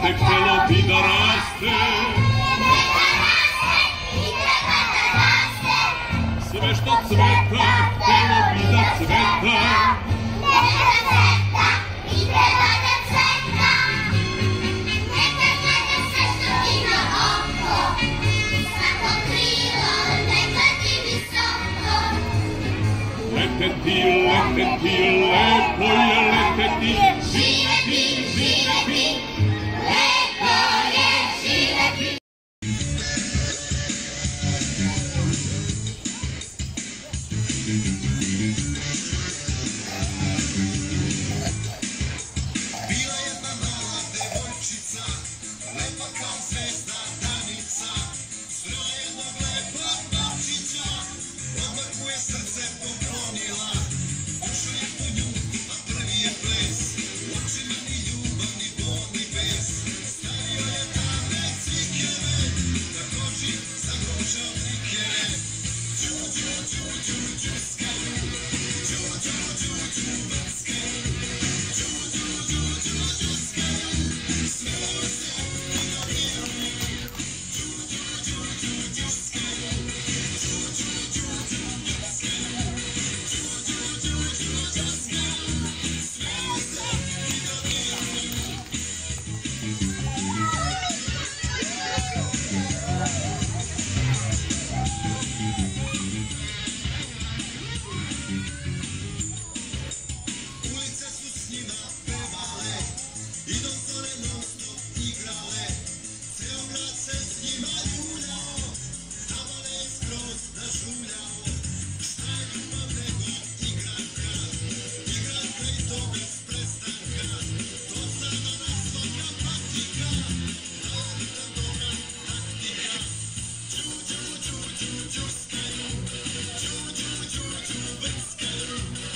raste, htjelo bi da raste. Sve što cveta, htjelo bi da cveta. Neka cveta i treba da cveta. Neka gleda sve što ima oko. Svako krilo neka ti visoko. Leteti, leteti, lepo je leteti. Živeti, živeti, lepo je živeti. Bila jedna mala devojčica, lepa kao zvezda danica, srela jednog lepog novčića, odmah mu je srce poklonila. Ušao je po nju, a prvi je ples, u očima ni ljubav, ni bol, ni bes. Stavio je tamne cvikere, da koži zakože od nikere. Đu, đu, đu, đu, džuska, đu, đu, đu, đu, vrska. Ulice su s njima pevale i doktore non stop igrale. Ceo grad se s njima ljuljao, zavale je skroz nažuljao. Šta je ljubav nego igranka, igranka i to bez prestanka. To sada nas svaka patika, navodita dobra taktika. Đu, đu, đu, đu, džuskaju, đu, đu, đu, đu, vrskaju.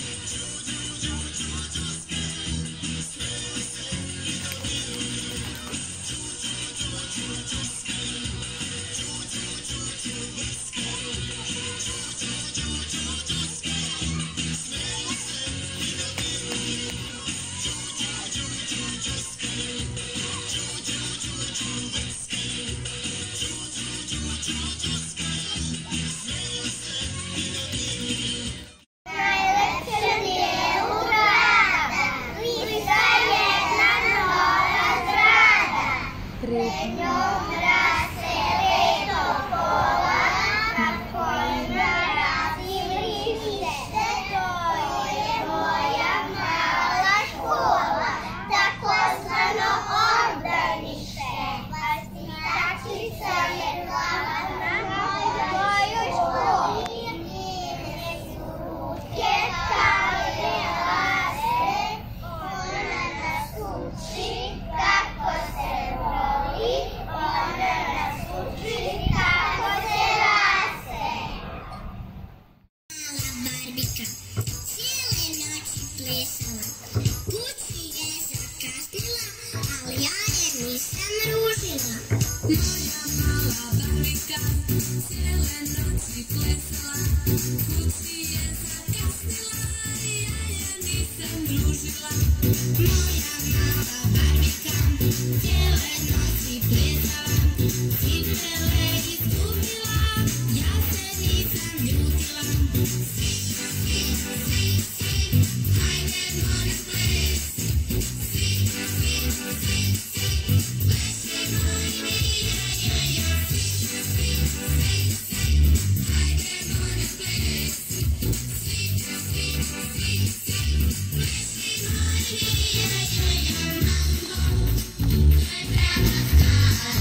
Najlepše dijelu grada, lista jedna nora zgrada. Pred njom raste leto pola, na kojima radi liste. To je moja mala škola, takozvano obdanište. Vaspitačica je glavna moju školu. Njene su ruke kale lase, ona nas uči kako se voli, ona nas uči kako se rase. Mala Barbika cijele noći plesala, kući je zakasnila, ali ja je nisam ružila. Moja mala Barbika cijele noći plesala, kući je zakasnila, ja je nisam družila. Moja mala Barbika cijele noći plesala, cipele izgubila, ja se nisam ljutila. Svi, svi, svi, svi, hajdemo na ples. Svi, svi, svi, svi, plesimo i mi, ja, ja, ja. Svi, svi, svi, svi, hajdemo na ples. Svi, svi, svi, svi, plesimo i mi, ja, ja, ja. Mambo, to je prava stvar.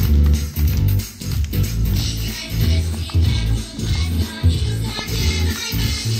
Igraj, plesi, ne odleta i uzapjevaj meni.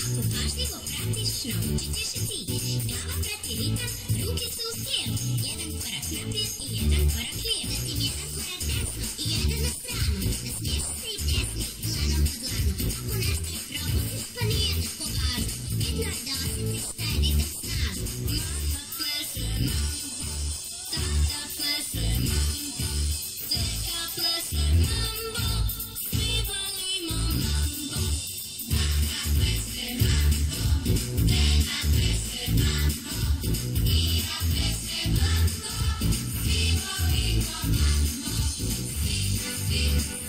Ako pažljivo pratiš, naučit ćeš i ti. Glava prati ritam, ruke su u sjelu. Jedan korak naprijed i jedan korak lijevo. Zatim jedan korak desno i jedan na stranu. Nasmiješi se i pjesmi, dlanom po dlanu. Ako nešto ne propustiš, pa nije tako važno. Bitno je da osjetiš taj ritam snažno. Mama pleše mambo, tata pleše mambo, deka pleše mambo, svi volimo mambo. Mama pleše mambo, deka pleše mambo, Ira pleše mambo, svi volimo mambo. Svi,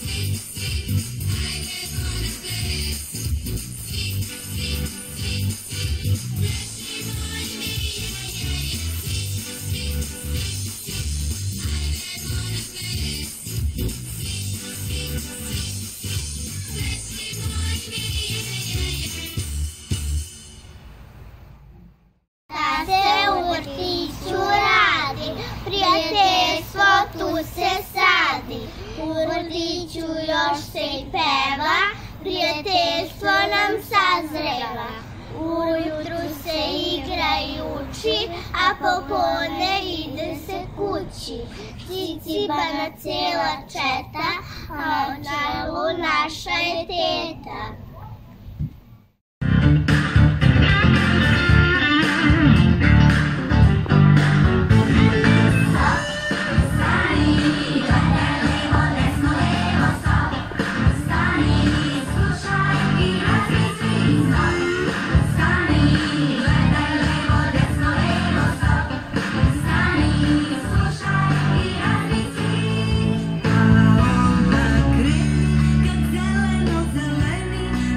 ajde kona ples. Svi, plešimo i mi, svi, ajde kona ples. Plešimo i mi. Da se u vrtiću radi, prijateljstvo tu se sadi. U vrtiću još se i peva, prijateljstvo nam sazreva. Ujutru se igra i uči, a popodne ide se kući. Cicibana cijela četa, a na čelu naša je teta. Kad zeleno zeleni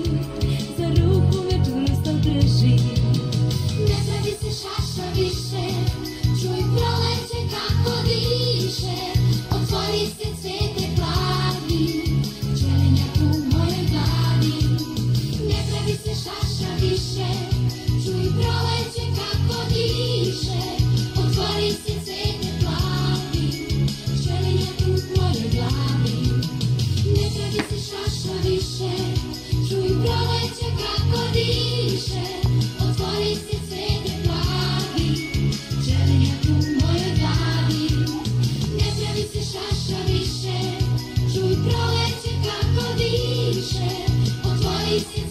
za ruku me čvrsto drži. Ne pravi se šaša više, čuj proleće kako diše, otvori se cvete plavi, pčelinjak u mojoj glavi. Ne pravi se šaša više, čuj proleće kako diše, otvori se cvete plavi, pčelinjak u mojoj glavi. Ne pravi se šaša više, čuj proleće kako diše, otvori se cvete plavi, pčelinjak u mojoj glavi. Ne pravi se šaša više, čuj proleće kako diše, otvori se